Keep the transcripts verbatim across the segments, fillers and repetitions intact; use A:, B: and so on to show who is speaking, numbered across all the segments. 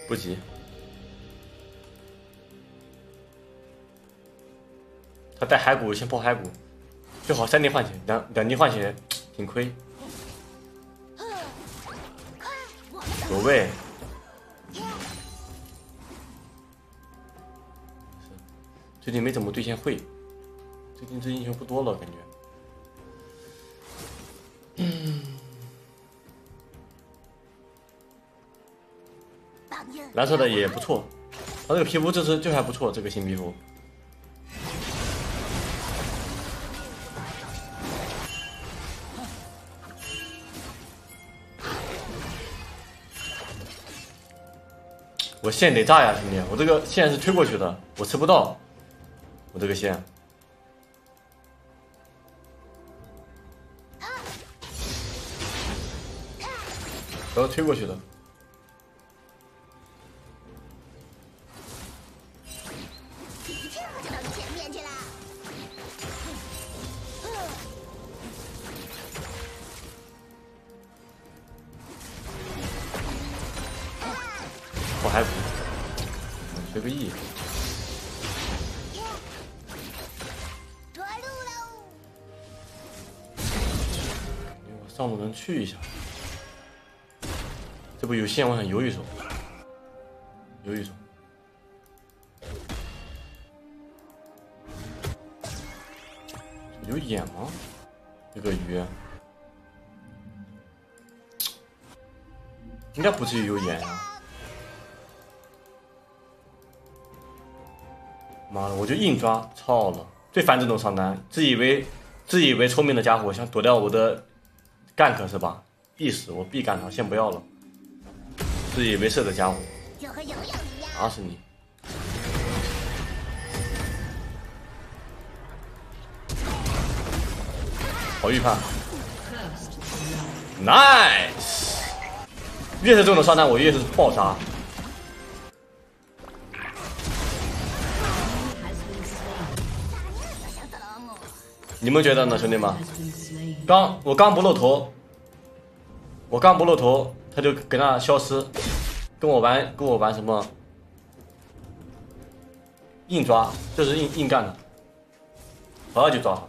A: 不急。他带骸骨先破骸骨，最好三滴换血，两两滴换血挺亏。有位。最近没怎么兑现会，最近这英雄不多了，感觉。嗯。蓝色的也不错，他这个皮肤这是就还不错，这个新皮肤。我线得炸呀，兄弟！我这个线是推过去的，我吃不到。我这个线，我要推过去的。我还随个 E。我上路能去一下，这不有线，我想游一手，游一手。有眼吗？这个鱼应该不至于有眼呀、啊。妈的，我就硬抓，操了！最烦这种上单，自以为自以为聪明的家伙，想躲掉我的 gank 是吧？必死，我必干他，先不要了。自以为是的家伙，打死你！好预判 ，nice！ 越是这种上单，我越是爆杀。你们觉得呢，兄弟们？刚我刚不露头，我刚不露头，他就跟那消失，跟我玩跟我玩什么硬抓，这是硬硬干的，好就抓。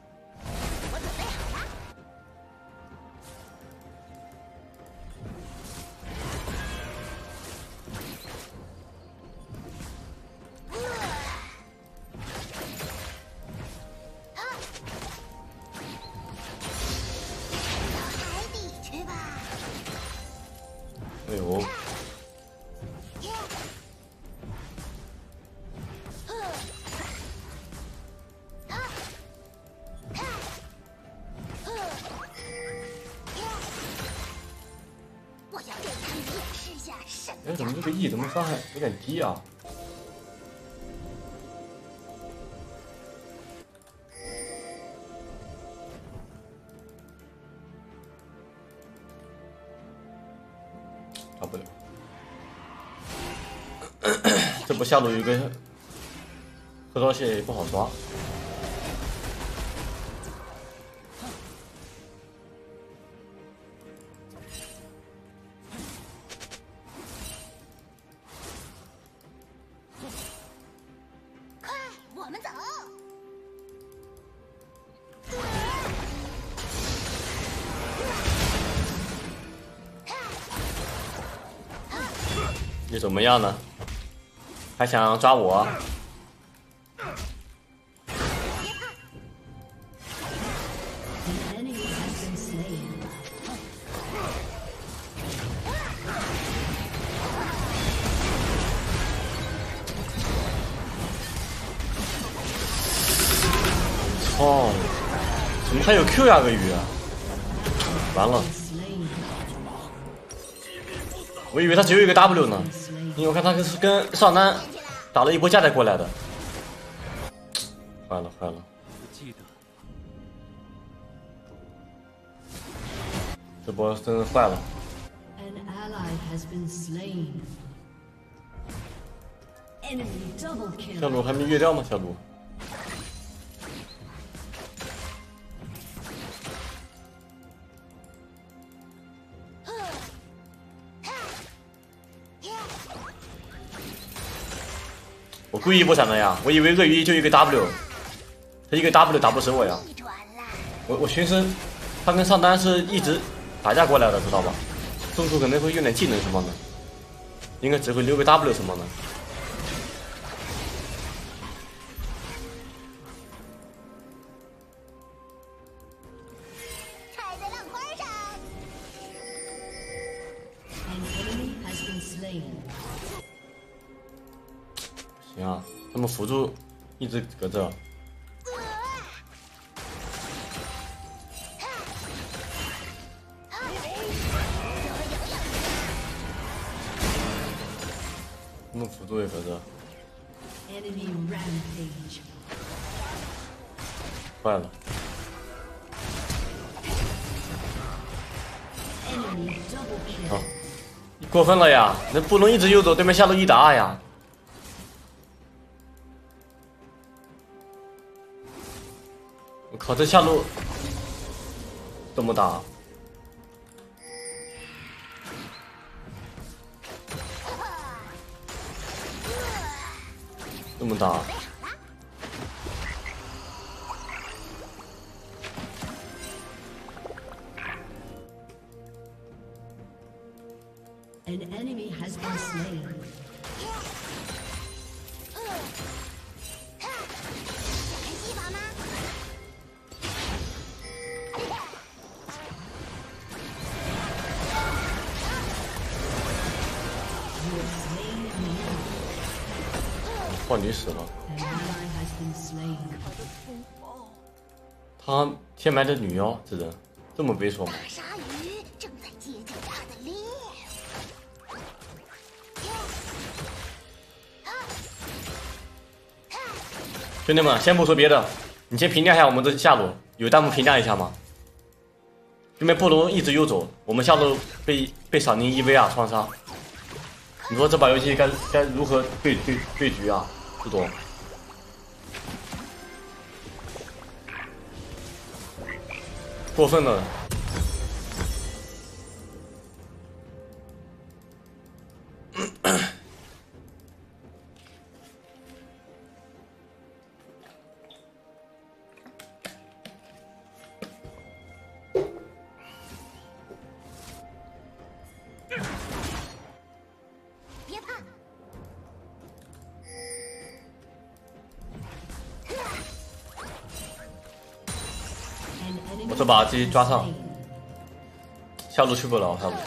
A: 哎呦！哎，怎么这个 E 怎么伤害有点低啊？抓不了。这不下路有个核桃蟹也不好抓。
B: 快，我们走！
A: 你怎么样呢？还想抓我？哦，怎么还有 Q 呀个鱼啊？完了，我以为他只有一个 W 呢，因为我看他是跟上单打了一波架带过来的。坏了坏了，这波真是坏了。小鲁还没越掉吗？小鲁。 我故意不闪的呀，我以为鳄鱼就一个 W， 他一个 W 打不死我呀。我我寻思，他跟上单是一直打架过来的，知道吧？中途可能会用点技能什么的，应该只会留个 W 什么的。
B: 踩在浪花上。
A: 行啊，他们辅助一直搁这。他们辅助也搁这。坏了。好，你过分了呀！那不能一直游走，对面下路一打二呀。我靠，这下路这么打，这么打。
C: An enemy has been slain.
A: 幻女死了。他天埋的女妖，这人这么猥琐吗？
B: 鲨鱼正在接近他的猎物。
A: 兄弟们，先不说别的，你先评价一下我们这下路，有弹幕评价一下吗？对面不能一直游走，我们下路被被闪灵一 V 啊双杀。你说这把游戏该该如何对对对局啊？不懂。过分了。
B: 别怕。
A: 我这把直接抓上，下路去不了，下路。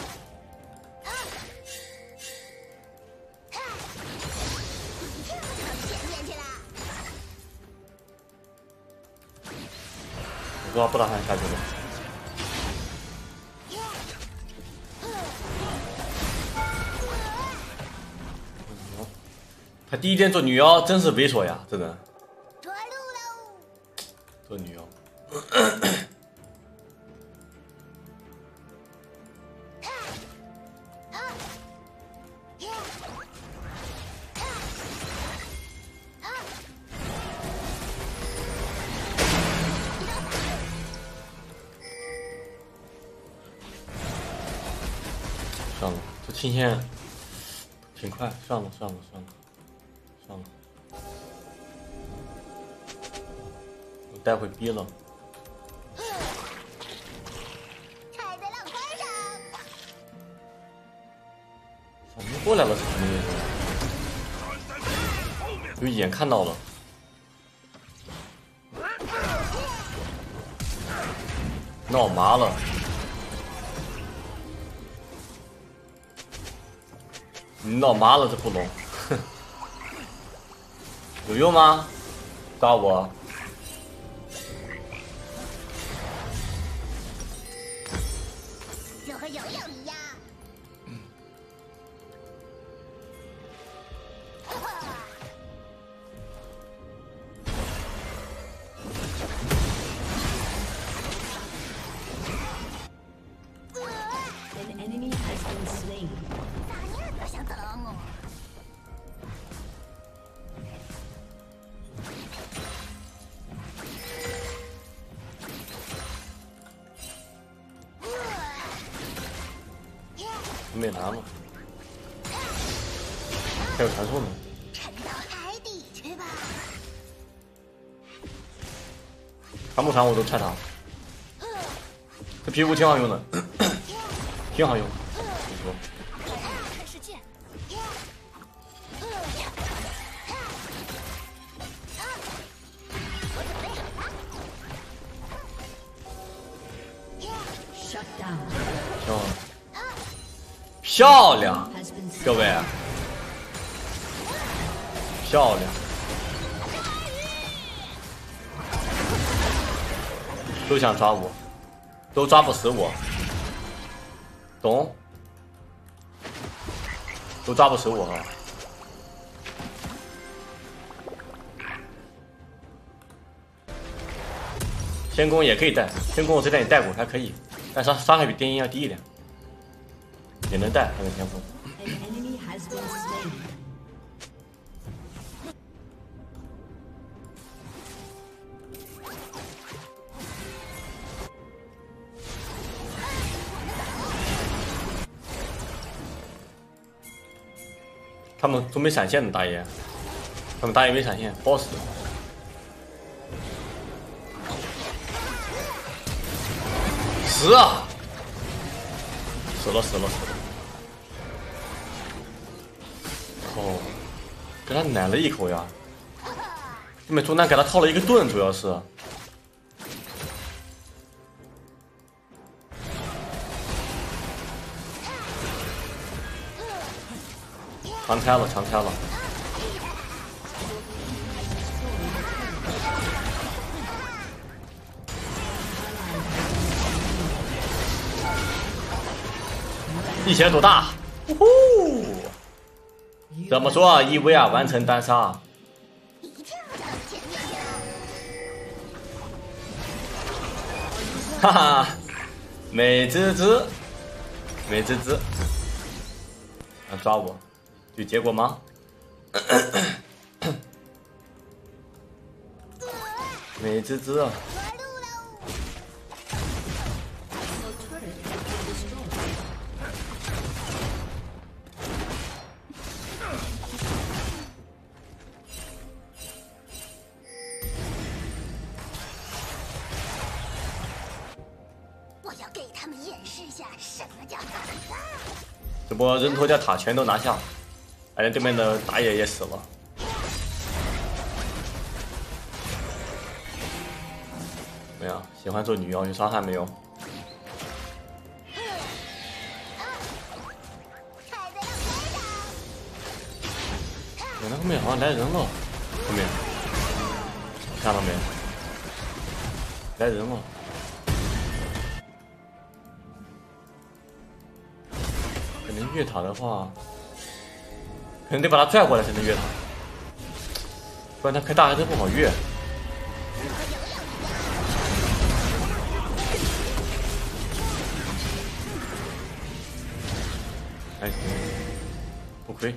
A: 我不知道不打算下去了。他第一天做女妖真是猥琐呀，真的。
B: 着陆喽！
A: 做女妖。算了，这清线挺快，算了算了算了算了，我待会逼了。
B: 踩在浪花上。
A: 闪灵过来了是什么意思？有眼看到了。闹麻了。你闹麻了这不龙，哼，有用吗？抓我！
B: 就和游泳一样。
C: An enemy has been slain.
B: 咋样都想得我。
A: 没拿了。 还有传送呢。
B: 沉到海底去吧。
A: 长不长我都拆他。这皮肤挺好用的，挺好用。你说。
B: 看世界。
C: Shut down.
A: 漂亮，
C: Has been slain.
A: 各位，漂亮，都想抓我，都抓不死我，懂？都抓不死我啊！天宫也可以带，天宫我之前也带过，还可以，但伤伤害比电音要低一点，也能带那个天宫。
C: An enemy has been slain.
A: 他们都没闪现的大爷，他们大爷没闪现，包死。死啊！死了死了死了！哦，给他奶了一口呀！对面中单给他套了一个盾，主要是。长拆了，长拆了。力气多大？呼呼！怎么说？一 v 二完成单杀。
B: 一跳到前面去了。
A: 哈哈，美滋滋，美滋滋。要抓我？ 有结果吗？美滋滋啊！
B: 我要给他们演示一下什么叫打架。
A: 这波人头加塔全都拿下。 而且对面的打野也死了。没有，喜欢做女妖，有伤害没有？我那后面好像来人了，后面看到没？来人了。可能越塔的话。 可能得把他拽过来才能越他，不然他开大海都不好越。还行，不亏。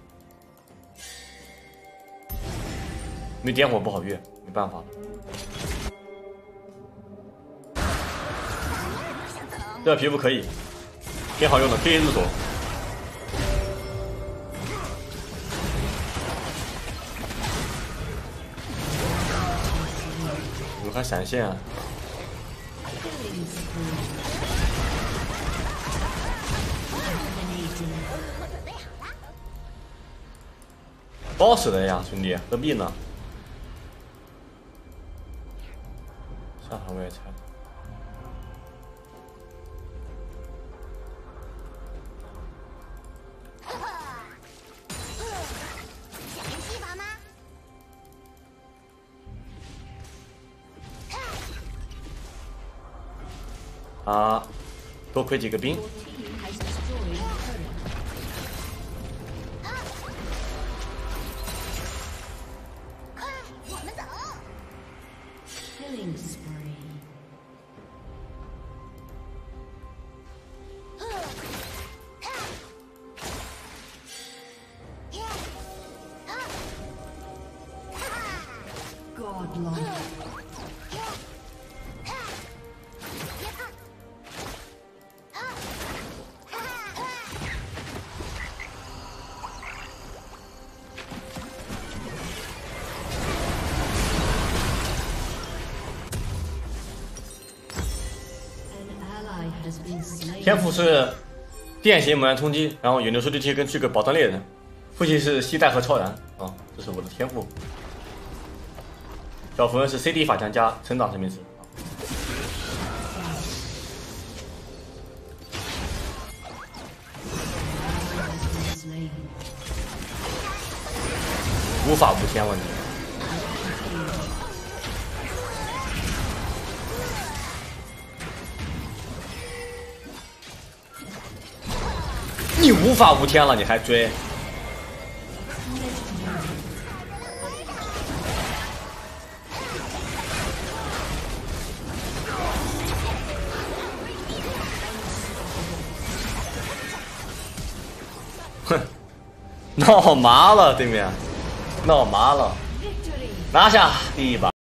A: 没点火不好越，没办法了。这皮肤可以，挺好用的，可以入手。 还闪现、啊，包死的呀，兄弟，何必呢？上场我也拆了。
B: 想练戏法吗？
A: 啊，多亏几个兵。
B: 快，我们走。
C: Killing spree.
A: 天赋是电刑猛然冲击，然后远流速对贴跟去个宝藏猎人，副系是吸带和超燃啊，这是我的天赋。小符文是 C D 法强加成长生命值。 无法无天问题。你无法无天了，你还追？哼，闹麻了，对面。闹麻了，拿下第一把。